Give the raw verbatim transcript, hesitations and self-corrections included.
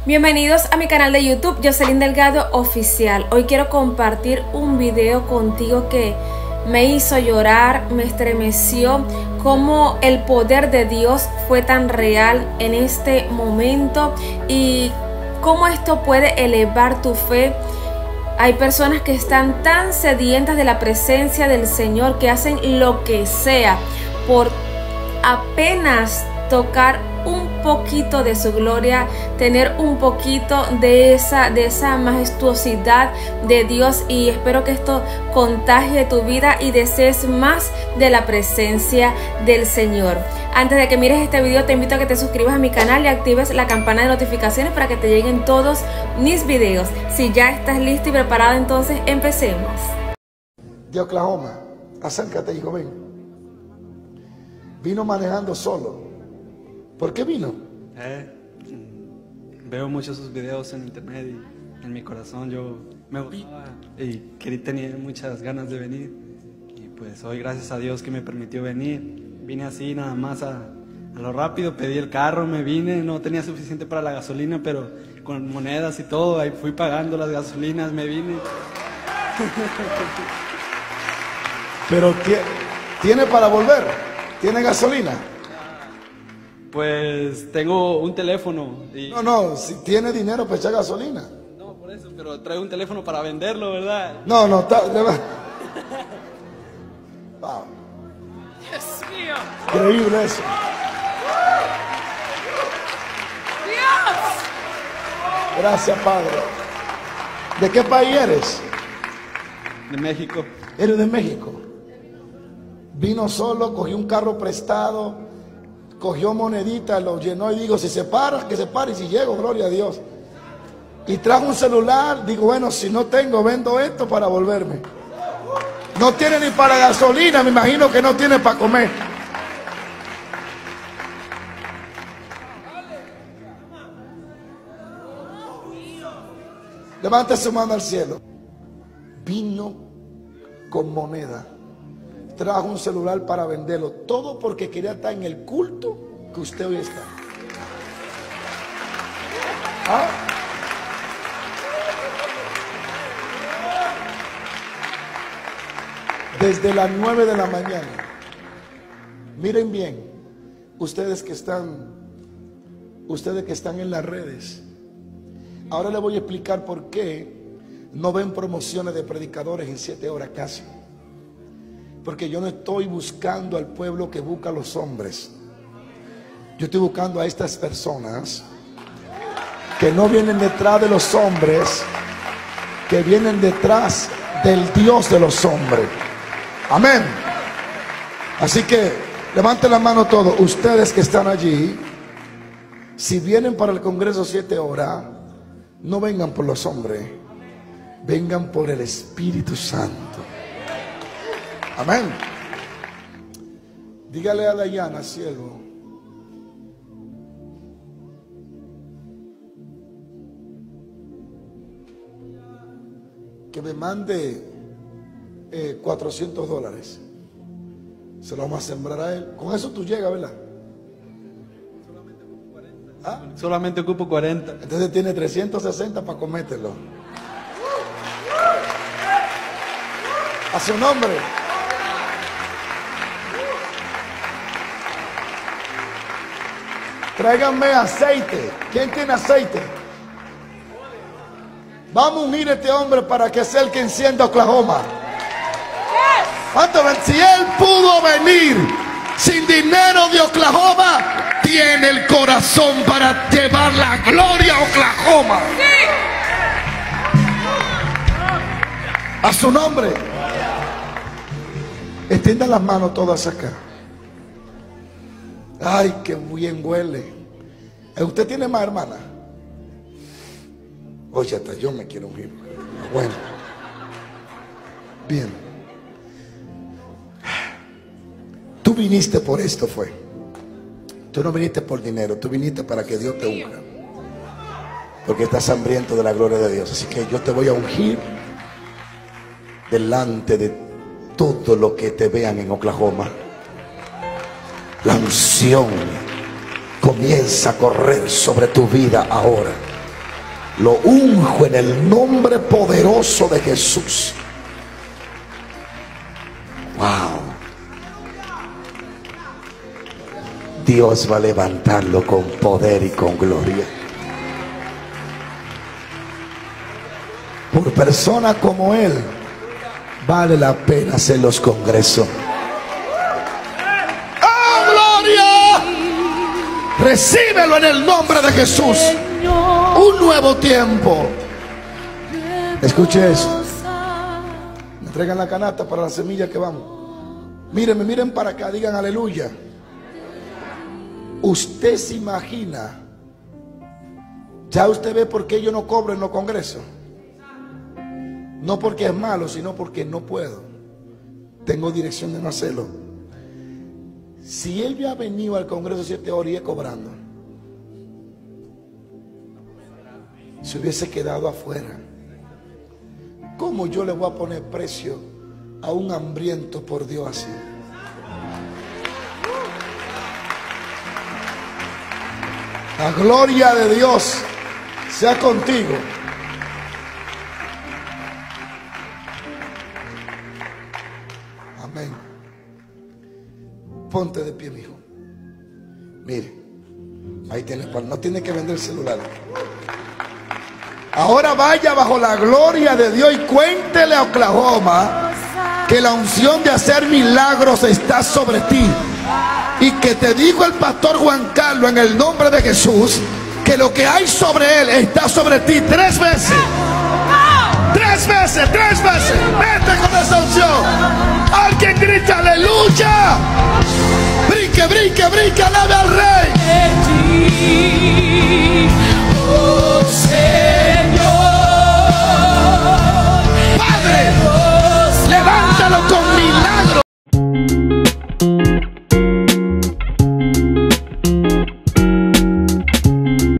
Bienvenidos a mi canal de YouTube, Jocelyn Delgado Oficial. Hoy quiero compartir un video contigo que me hizo llorar, me estremeció, cómo el poder de Dios fue tan real en este momento y cómo esto puede elevar tu fe. Hay personas que están tan sedientas de la presencia del Señor que hacen lo que sea por apenas tocar un poquito de su gloria, tener un poquito de esa, de esa majestuosidad de Dios, y espero que esto contagie tu vida y desees más de la presencia del Señor. Antes de que mires este video, te invito a que te suscribas a mi canal y actives la campana de notificaciones para que te lleguen todos mis videos. Si ya estás listo y preparado, entonces empecemos. De Oklahoma, acércate, hijo, ven. Vino manejando solo. ¿Por qué vino? Eh, veo muchos sus videos en internet y en mi corazón yo me gustaba y quería, tenía muchas ganas de venir, y pues hoy gracias a Dios que me permitió venir. Vine así nada más a, a lo rápido, pedí el carro, me vine, no tenía suficiente para la gasolina, pero con monedas y todo, ahí fui pagando las gasolinas, me vine. Pero ¿tiene para volver? ¿Tiene gasolina? Pues tengo un teléfono y... No, no, si tiene dinero para echar gasolina. No, por eso, pero traigo un teléfono para venderlo, ¿verdad? No, no, está... Wow. Dios mío. Increíble eso. Dios. Gracias, Padre. ¿De qué país eres? De México. Eres de México. Vino solo, cogió un carro prestado, cogió moneditas, lo llenó y digo, si se para, que se pare, y si llego, gloria a Dios. Y trajo un celular, digo, bueno, si no tengo, vendo esto para volverme. No tiene ni para gasolina, me imagino que no tiene para comer. Levante su mano al cielo. Vino con moneda. Trajo un celular para venderlo. Todo porque quería estar en el culto que usted hoy está. ¿Ah? Desde las nueve de la mañana. Miren bien, ustedes que están, ustedes que están en las redes. Ahora les voy a explicar por qué no ven promociones de predicadores en siete horas casi. Porque yo no estoy buscando al pueblo que busca a los hombres. Yo estoy buscando a estas personas que no vienen detrás de los hombres, que vienen detrás del Dios de los hombres. Amén. Así que levanten la mano todos ustedes que están allí. Si vienen para el Congreso siete horas, no vengan por los hombres, vengan por el Espíritu Santo. Amén. Dígale a Dayana, cielo, que me mande eh, cuatrocientos dólares. Se lo vamos a sembrar a él. Con eso tú llegas, ¿verdad? Solamente ocupo cuarenta. ¿Ah? Solamente ocupo cuarenta. Entonces tiene trescientos sesenta para comértelo. A su nombre. Tráiganme aceite. ¿Quién tiene aceite? Vamos a unir a este hombre para que sea el que encienda Oklahoma. ¿Cuánto ven? Si él pudo venir sin dinero de Oklahoma, tiene el corazón para llevar la gloria a Oklahoma. A su nombre. Extiendan las manos todas acá. Ay, qué bien huele. ¿Usted tiene más, hermana? Oye, hasta yo me quiero ungir. Bueno. Bien. Tú viniste por esto, fue. Tú no viniste por dinero, tú viniste para que Dios te unja. Porque estás hambriento de la gloria de Dios. Así que yo te voy a ungir delante de todo lo que te vean en Oklahoma. La unción comienza a correr sobre tu vida ahora. Lo unjo en el nombre poderoso de Jesús. Wow. Dios va a levantarlo con poder y con gloria. Por personas como él, vale la pena hacer los congresos. ¡Oh, gloria! Recíbelo en el nombre de Jesús. Un nuevo tiempo. Escuche eso. Me entregan la canasta para la semilla que vamos. Mírenme, miren para acá, digan aleluya. Usted se imagina, ya usted ve por qué yo no cobro en los congresos. No porque es malo, sino porque no puedo. Tengo dirección de no hacerlo. Si él ya ha venido al congreso siete horas y es cobrando, se hubiese quedado afuera. ¿Cómo yo le voy a poner precio a un hambriento por Dios así? La gloria de Dios sea contigo. Amén. Ponte de pie, mijo. Mire, ahí tiene, no tiene que vender el celular. Ahora vaya bajo la gloria de Dios y cuéntele a Oklahoma que la unción de hacer milagros está sobre ti. Y que te dijo el pastor Juan Carlos en el nombre de Jesús que lo que hay sobre él está sobre ti tres veces. Tres veces, tres veces. Vete con esa unción. Alguien grita aleluya. Brinque, brinque, brinque, alabe al Rey.